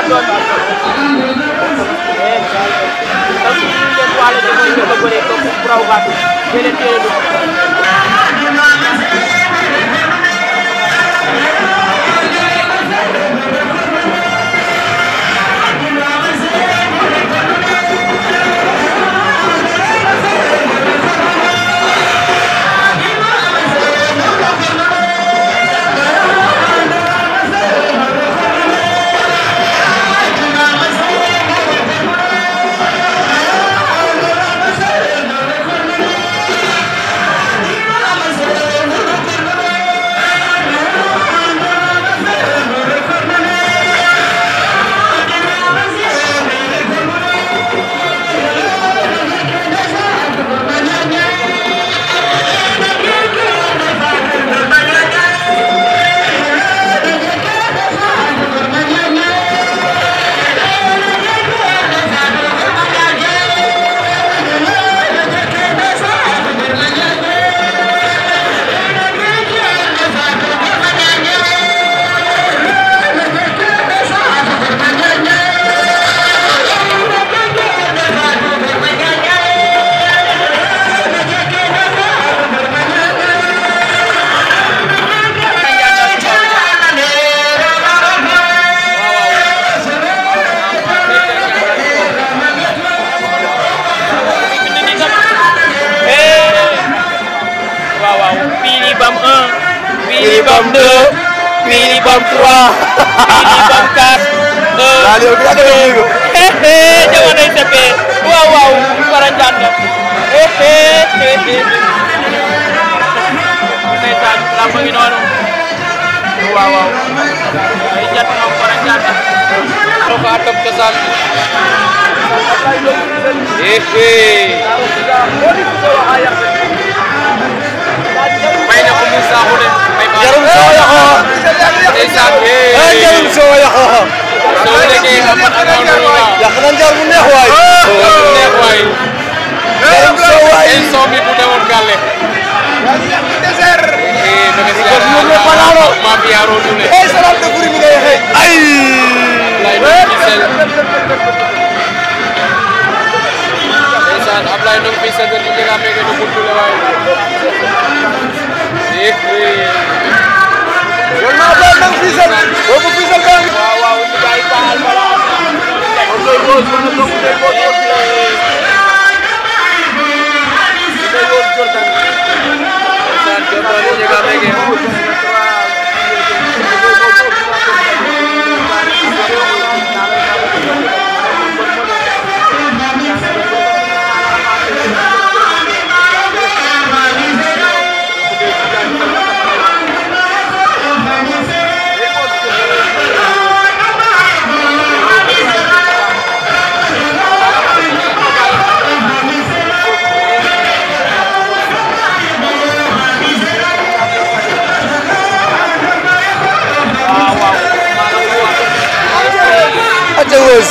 doon donc ñu leen wala ci mooy ko bëre ko raw gàddu beneen téere du Bam 2, Pili Bam 3, Pili Bam 4, Lalu kita ada dulu. Jangan SCP. Wow, barang janda. Netan, lama ginono. Wow. Ijat ngom barang janda. Roka atap kesan. Mainnya pemusa aku deh. Jarum soya ho. Jarum soya ho. Soalnya kayak kapan agak Ya kanan jarum nih hoy. Jarum soya. Somi punya orang kale. Belum palaro. Mafia dulu. Salam de buri mi ngay xey. Ay. Ndeysaan Ablaye Ndong fi sa gën ci nga mege du buntu la way. Yoon na Ablaye Ndong fi sa. Bobu fi sa bang. Waaw ci gay baal bala. Okoy boss mo na dong de boss. Ndeysaan Jordan ci nga mege. Terus.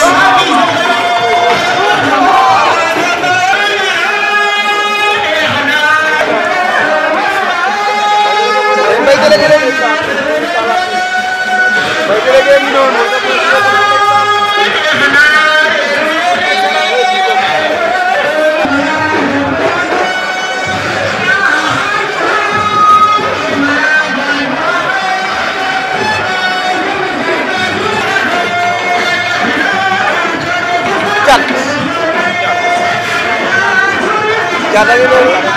Jatuh gitu.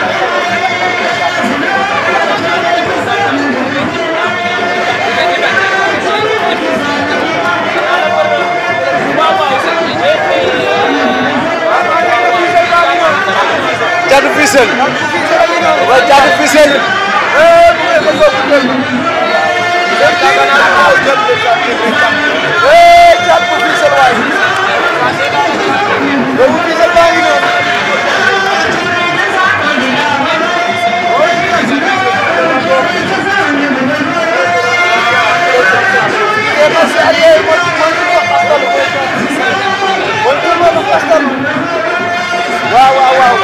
Jatuh pisau. Jatuh pisau. Jatuh pisau lagi. Jatuh pisau lagi. Wow.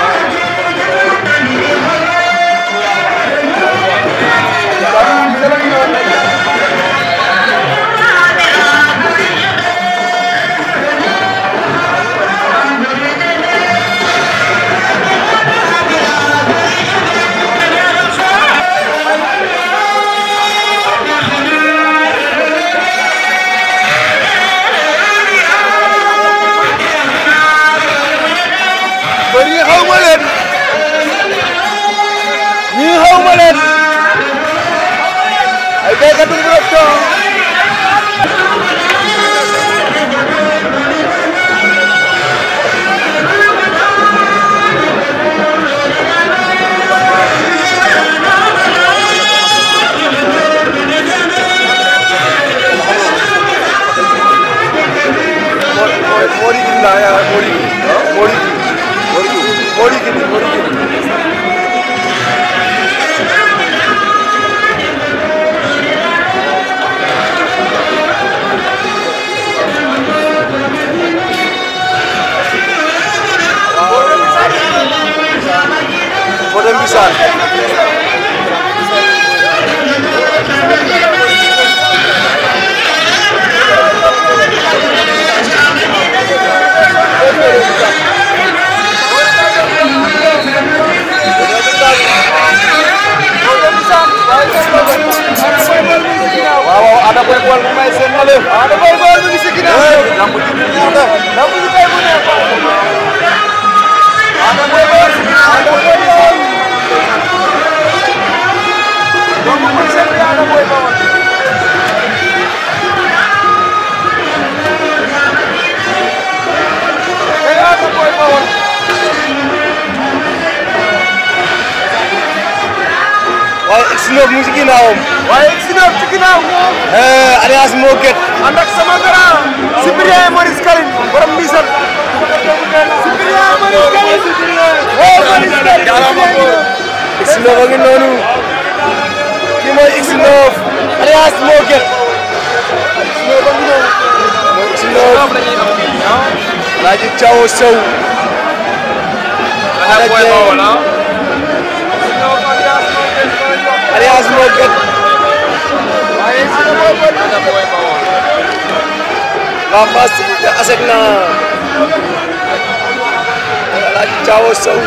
Ada boy pemain sen male. Ada boy mu ngi ci ginnaaw. Lamb ji ni ada. Lamb ji tay mu neex. Ada boy. Ada boy. Doomu ko sen bi ada boy bawal. Ada boy bawal. Waaye X9 mu ci ginnaawam. Waaye X9 ci ginnaaw. Alias moo gët. ànd ak sama grand. Cyprien Maurice Kaline borom Mbissane. Cyprien Maurice Kaline. Maurice Kaline. X9 a ngi noonu. kii mooy X9. Alias moo gët. X9 a ngi noonu. mooy X9. Laaji Thiaw Sow. Alias moo gët. La face de Asegna. Laaji Thiaw Sow.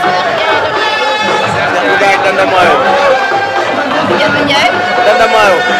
Danda Mayo.